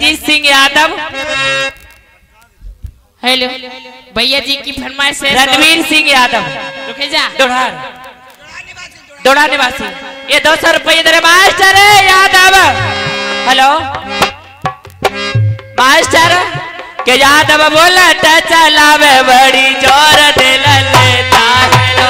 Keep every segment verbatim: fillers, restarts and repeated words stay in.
Ranjit Singh Yadav. Hello भैया जी की फरमाइश है। रणवीर सिंह यादव। रुके जा। दोढ़ार दोढ़ा निवासी। ये दो सौ रुपये दे मास्टर यादव। हेलो मास्टर के यादव बोला चलावे बड़ी जोर दिल लेता है।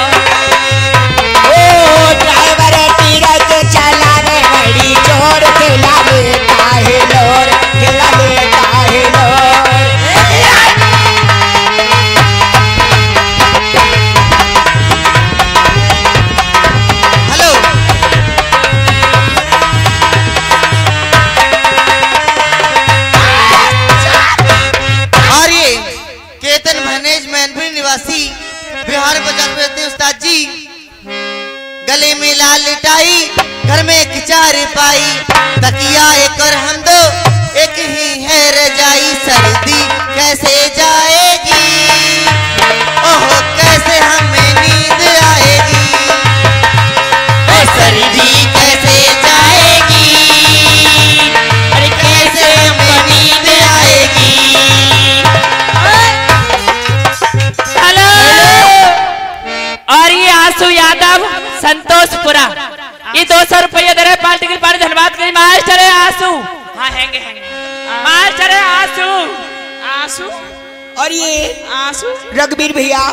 ओ ड्राइवर तीरथ चलावे बड़ी जोर दिला लेता है लोर दिला लेता है लोर। हेलो और ये केतन भनेज मैनपुरी निवासी बिहार बाजार में उस्ताद जी गले में लाल लिटाई घर में खिचार पाई तकिया एक और हम दो एक ही है रजाई सर्दी कैसे जाएगी ओहो कैसे हमें नींद आएगी ओ सर्दी कैसे जाएगी अरे कैसे हमें नींद आएगी। हेलो और ये आंसू यादव संतोषपुरा। ये दो सौ रुपये दे रहे पार्टी की पार्टी धन्यवाद करी मास्टर है आंसू। हाँ हैंगे हैंगे मास्टर है आंसू आंसू और ये आंसू रघुवीर भैया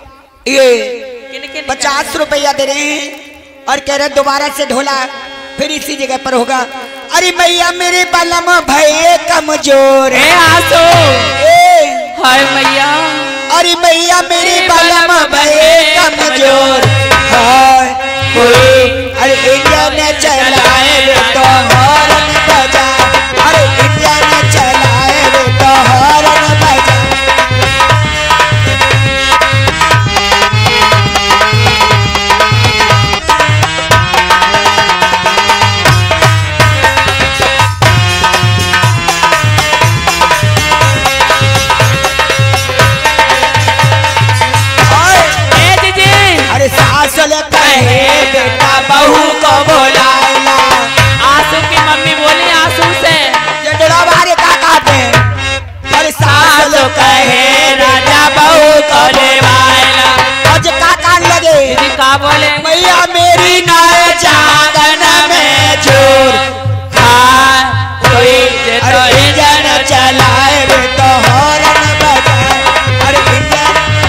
ये पचास रुपया दे रहे हैं और कह रहे दोबारा से ढोला फिर इसी जगह पर होगा। अरे भैया मेरे बलम भैया कमजोर है आंसू। हाय मैया अरे भैया मेरे बलम भैया कमजोर हाय अरे इंडिया ने चलाए वे तो हॉर्न बजा अरे इंडिया ने चलाए वे तो हॉर्न बजा। अरे सास कहे बेटा बहू को बोलाएला। आंसू की मम्मी बोली आंसू से ये डरावारे का कहते हैं। अरे सास कहे राजा बहू को लेवाएला। और जो का कान लगे दीदी का बोले मैया मेरी नाय जागन में जोर हाँ कोई तो इंजन चलाए वे तो हॉर्न बजाए अरे इंजन।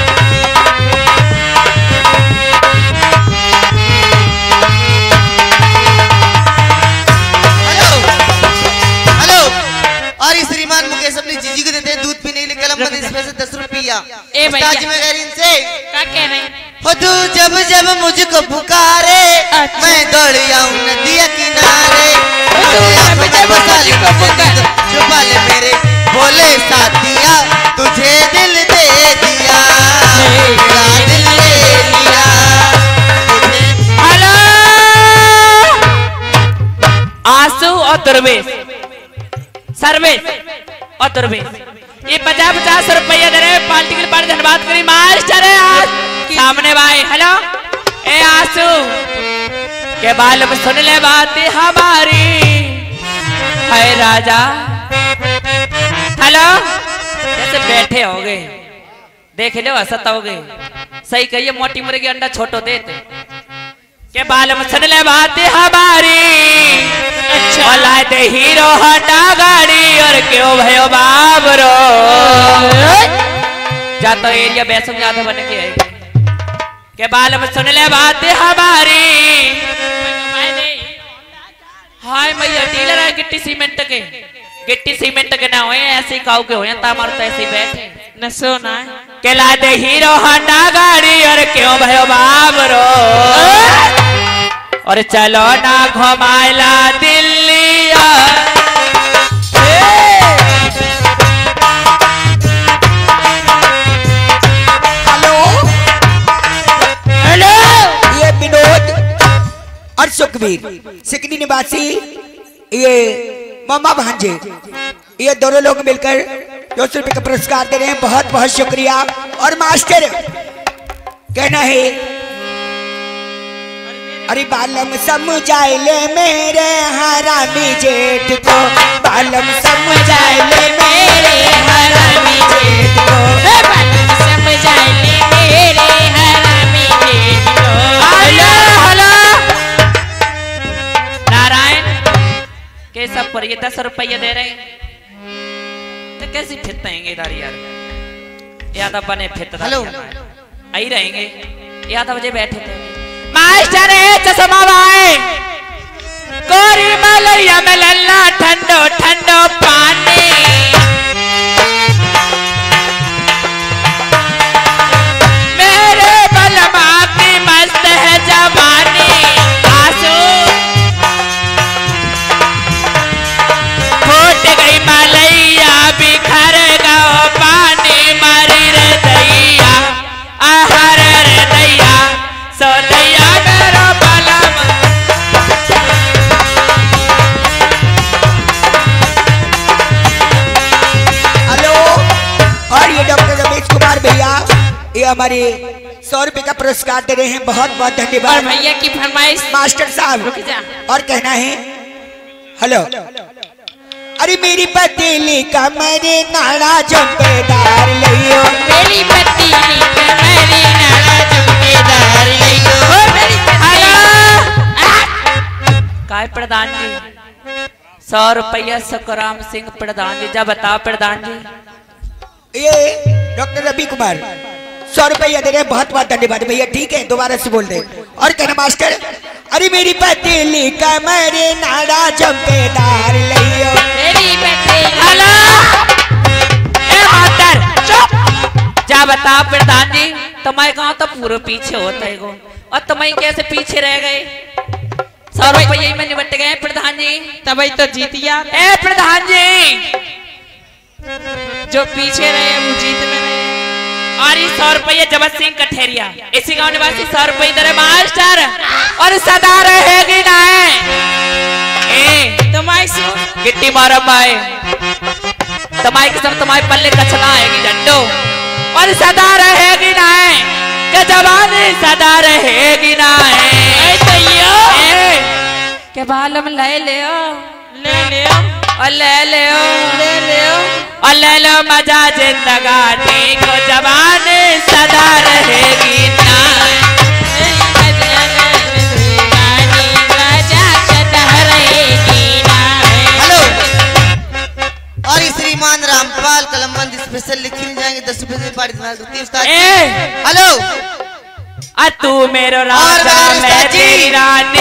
श्रीमान मुकेश अपनी जीजी को देते हैं दूध पीने के लिए कलम बंद इसमें से दस रुपया। ए भैया इनसे क्या कह रहे हो तू जब जब मुझको पुकारे अच्छा। मैं दौड़ आऊं नदिया किनारे जब जब मुझको पुकारे छुपा ले मेरे बोले साथिया तुझे दिल दे दिया मेरा दिल ले लिया। हेलो आंसू और दुर्वेश सर्विस और दुर्वेश ये पचास पचास रुपया दे रहे पार्टी के पार्टी धन्यवाद करी मास्टर है आज सामने भाई। हेलो ए आंसू के बाल में सुन ले बात हमारी है राजा। हेलो जैसे बैठे हो गए देख लो हसत हो गए सही कहिए मोटी मुर्गी अंडा छोटो देते के बाल में सुन ले बात हमारी। अच्छा लाए दे हीरो हटा गाड़ी और क्यों भयो बाबरो जा तो एरिया बैसम ज्यादा बन के आएगी के बाल में सुन ले बात हमारी। हाय मैया डीलर है गिट्टी सीमेंट के गिट्टी सीमेंट के ना होए ऐसे ही खाओ के होए तामर तो ऐसे ही बैठे न सोना के ला दे हीरो हटा गाड़ी और क्यों भयो बाबरो और चलो ना घुमाइला दिल्ली। हेलो हेलो ये विनोद और सुखवीर सिकनी निवासी ये मामा भांजे ये दोनों लोग मिलकर दो सौ रुपये का पुरस्कार दे रहे हैं। बहुत बहुत शुक्रिया। और मास्टर कहना है अरे बालम समझाए ले मेरे हरामी जेठ को, बालम समझाए ले मेरे हरामी जेठ को, बालम समझाए ले मेरे हरामी जेठ को। हेलो हेलो नारायण के सब पर ये दस रुपये दे रहे हैं तो कैसी फिरतेंगे इधर यार, यादव बने फिरता हेलो आई रहेंगे यादव जी बैठे थे। मास्टर है चश्मा भाई कोरी मलैया में लल्ला ठंडो ठंडो पानी, मेरे बलमा की मस्त है जवानी, आंसू फूट गई मलैया बिखर गया पानी, मरी रे दैया आहर रे दैया सो दैया मेरो बलम। हेलो। और ये डॉक्टर रमेश कुमार भैया ये हमारे सौ रुपए का पुरस्कार दे रहे हैं, बहुत बहुत और धन्यवाद। भैया की फरमाइश मास्टर साहब रुक जा। और कहना है हेलो। अरे मेरी पतीली कमरे नाड़ा जम्पेदार लियो, मेरी पतीली कमरे नाड़ा जम्पेदार लियो, ओ मेरी काय प्रधान जी सौ रुपया सकुराम सिंह प्रधान जी जा बताओ प्रधान जी। ये डॉक्टर रवि कुमार सौ रुपया दे रहे हैं, बहुत बहुत धन्यवाद भैया। ठीक है दोबारा से बोल दे। और कहना मास्टर अरे मेरी पतीली कमरे नाड़ा जम्पेदार लियो, मेरी पतीली। हेलो ए मास्टर चुप जा बताओ प्रधान जी तुम्हारे गाँव तो पूरे पीछे होता है गो और तुम्हारे कैसे पीछे रह गए, सौ रुपये में निपट गए प्रधान जी। तब तो जीतिया ए प्रधान जी जो पीछे रहे वो जीत में रहे। और ये सौ रुपये जबत सिंह कठेरिया इसी गांव निवासी सौ रुपये दे रहे मास्टर और सदा रहेगी ना ए तुम्हारी सु गिट्टी मारो माए तुम्हारी किस्म तुम्हारे पल्ले कचना आएगी डंडो और सदा रहेगी ना के जवानी सदा रहेगी ना के बालम ले ले ले ले और ले ले ले ले और ले लो मजा जिंदगानी को जवानी सदा रहेगी ना। हेलो। और ये श्रीमान रामपाल कलमबंद स्पेशल लिख नहीं जाएंगे दस रुपए से पार्टी। ए हेलो। आ तू मेरो राजा मैं तेरी रानी